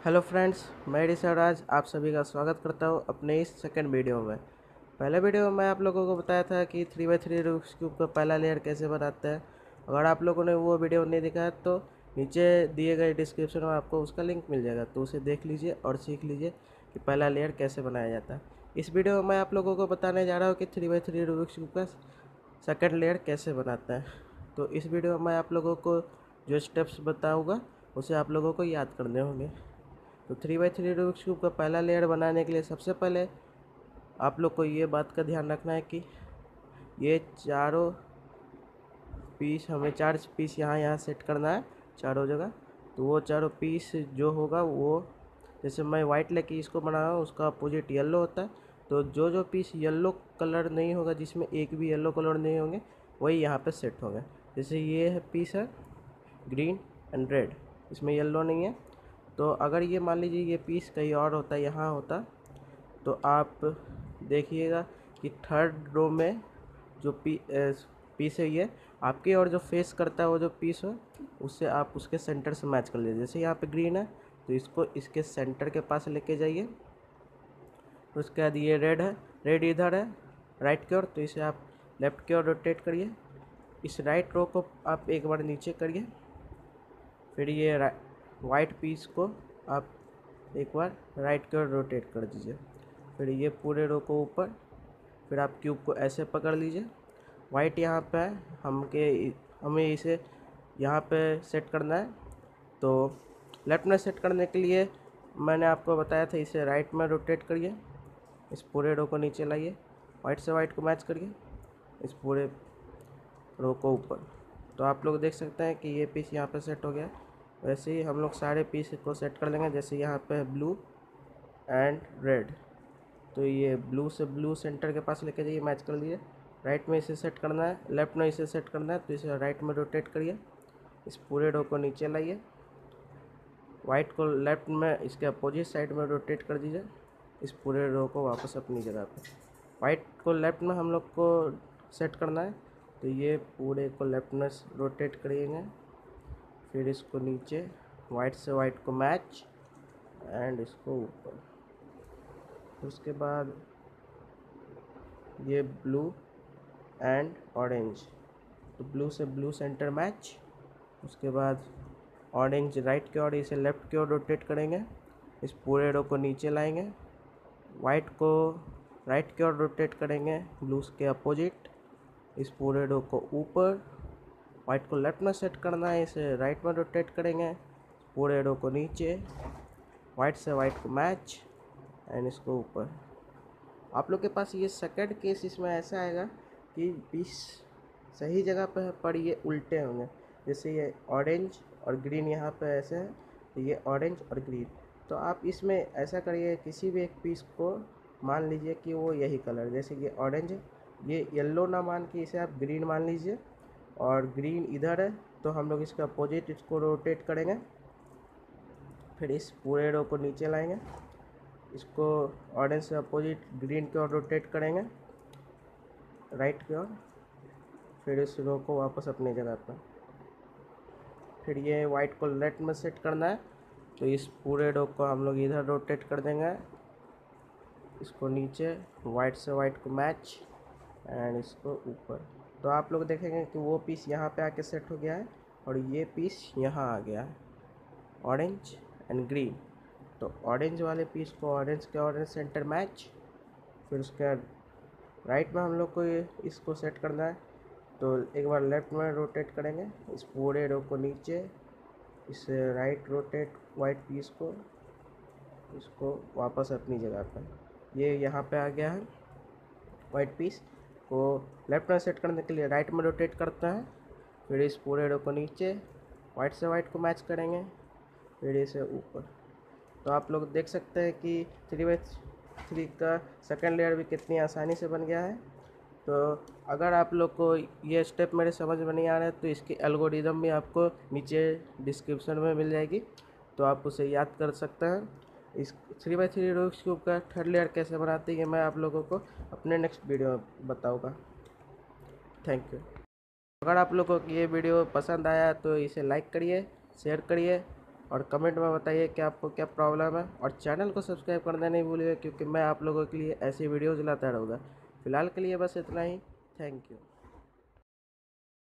Hello friends, मैं ऋषभराज आप सभी का स्वागत करता हूं अपने इस सेकंड वीडियो में। पहले वीडियो में मैं आप लोगों को बताया था कि 3x3 रूब्स क्यूब का पहला लेयर कैसे बनाते हैं। अगर आप लोगों ने वो वीडियो नहीं देखा है तो नीचे दिए गए डिस्क्रिप्शन में आपको उसका लिंक मिल जाएगा, तो उसे देख लीजिए और सीख लीजिए कि पहला लेयर कैसे बनाया जाता है। इस वीडियो में मैं आप लोगों को बताने जा रहा हूँ कि 3x3 रूब्स क्यूब का सेकंड लेयर कैसे बनाता है। तो इस वीडियो में मैं आप लोगों को जो स्टेप्स बताऊँगा उसे आप लोगों को याद करने होंगे। तो 3x3 रूबिक्स क्यूब का पहला लेयर बनाने के लिए सबसे पहले आप लोग को ये बात का ध्यान रखना है कि ये चारों पीस हमें 4 पीस यहाँ सेट करना है चारों जगह। तो वो चारों पीस जो होगा वो, जैसे मैं वाइट लेके इसको बना रहा हूँ, उसका अपोजिट येलो होता है। तो जो जो पीस येलो कलर नहीं होगा, जिसमें एक भी येलो कलर नहीं होंगे, वही यहाँ पे सेट होंगे। जैसे ये है पीस है ग्रीन एंड रेड, इसमें येलो नहीं है। तो अगर ये मान लीजिए ये पीस कहीं और होता, यहाँ होता, तो आप देखिएगा कि थर्ड रो में जो पीस है ये आपके, और जो फेस करता है वो जो पीस हो उससे आप उसके सेंटर से मैच कर लीजिए। जैसे यहाँ पे ग्रीन है तो इसको इसके सेंटर के पास लेके जाइए। तो उसके बाद ये रेड है, रेड इधर है राइट की ओर, तो इसे आप लेफ्ट की ओर रोटेट करिए। इस राइट रो को आप एक बार नीचे करिए। फिर ये वाइट पीस को आप एक बार राइट की ओर रोटेट कर दीजिए। फिर ये पूरे रो को ऊपर, फिर आप क्यूब को ऐसे पकड़ लीजिए। वाइट यहाँ पे है, हमें इसे यहाँ पे सेट करना है। तो लेफ्ट में सेट करने के लिए मैंने आपको बताया था, इसे राइट में रोटेट करिए। इस पूरे रो को नीचे लाइए, वाइट से वाइट को मैच करिए, इस पूरे रो को ऊपर। तो आप लोग देख सकते हैं कि ये पीस यहाँ पे सेट हो गया। वैसे ही हम लोग सारे पीस को सेट कर लेंगे। जैसे यहाँ पे ब्लू एंड रेड, तो ये ब्लू से ब्लू सेंटर के पास लेके जाइए, मैच कर लीजिए। राइट में इसे सेट करना है, लेफ्ट में इसे सेट करना है, तो इसे राइट में रोटेट करिए। इस पूरे रो को नीचे लाइए, वाइट को लेफ्ट में इसके अपोजिट साइड में रोटेट कर दीजिए। इस पूरे रो को वापस अपनी जगह पे, वाइट को लेफ्ट में हम लोग को सेट करना है, तो ये पूरे को लेफ्ट में रोटेट करिएगा। फिर इसको नीचे, वाइट से वाइट को मैच एंड इसको ऊपर। उसके बाद ये ब्लू एंड ऑरेंज, तो ब्लू से ब्लू सेंटर मैच। उसके बाद ऑरेंज राइट की ओर, इसे लेफ्ट की ओर रोटेट करेंगे। इस पूरे रो को नीचे लाएंगे, वाइट को राइट की ओर रोटेट करेंगे ब्लू के अपोजिट। इस पूरे रो को ऊपर, वाइट को लेफ्ट में सेट करना है, इसे राइट में रोटेट करेंगे। पूरे रो को नीचे, वाइट से वाइट को मैच एंड इसको ऊपर। आप लोग के पास ये सेकंड केस इसमें ऐसा आएगा कि पीस सही जगह पर ये उल्टे होंगे। जैसे ये ऑरेंज और ग्रीन यहाँ पे ऐसे है, तो ये ऑरेंज और ग्रीन। तो आप इसमें ऐसा करिए, किसी भी एक पीस को मान लीजिए कि वो यही कलर, जैसे ये ऑरेंज है, ये येलो ना मान के इसे आप ग्रीन मान लीजिए। और ग्रीन इधर है, तो हम लोग इसका अपोजिट इसको रोटेट करेंगे। फिर इस पूरे रो को नीचे लाएंगे, इसको ऑरेंज से अपोजिट ग्रीन की ओर रोटेट करेंगे राइट की ओर। फिर इस रो को वापस अपनी जगह पर। फिर ये वाइट को लेफ्ट में सेट करना है, तो इस पूरे रो को हम लोग इधर रोटेट कर देंगे, इसको नीचे, वाइट से वाइट को मैच एंड इसको ऊपर। तो आप लोग देखेंगे कि वो पीस यहाँ पे आके सेट हो गया है और ये पीस यहाँ आ गया है, ऑरेंज एंड ग्रीन। तो ऑरेंज वाले पीस को ऑरेंज के ऑरेंज सेंटर मैच। फिर उसके बाद राइट में हम लोग को इसको सेट करना है, तो एक बार लेफ्ट में रोटेट करेंगे, इस पूरे रो को नीचे, इस राइट रोटेट वाइट पीस को, इसको वापस अपनी जगह पर। ये यहाँ पे आ गया है। वाइट पीस को लेफ्ट में सेट करने के लिए राइट में रोटेट करता है। फिर इस पूरे रो को नीचे, वाइट से वाइट को मैच करेंगे, फिर इसे ऊपर। तो आप लोग देख सकते हैं कि 3x3 का सेकंड लेयर भी कितनी आसानी से बन गया है। तो अगर आप लोग को ये स्टेप मेरे समझ में नहीं आ रहा है, तो इसकी एल्गोरिदम भी आपको नीचे डिस्क्रिप्शन में मिल जाएगी, तो आप उसे याद कर सकते हैं। इस 3x3 रूबिक्स क्यूब का थर्ड लेयर कैसे बनाते हैं, ये मैं आप लोगों को अपने नेक्स्ट वीडियो में बताऊँगा। Thank you. अगर आप लोगों को ये वीडियो पसंद आया तो इसे लाइक करिए, शेयर करिए और कमेंट में बताइए कि आपको क्या प्रॉब्लम है, और चैनल को सब्सक्राइब करना नहीं भूलिएगा, क्योंकि मैं आप लोगों के लिए ऐसी वीडियोज़ लाता रहूँगा। फ़िलहाल के लिए बस इतना ही। Thank you.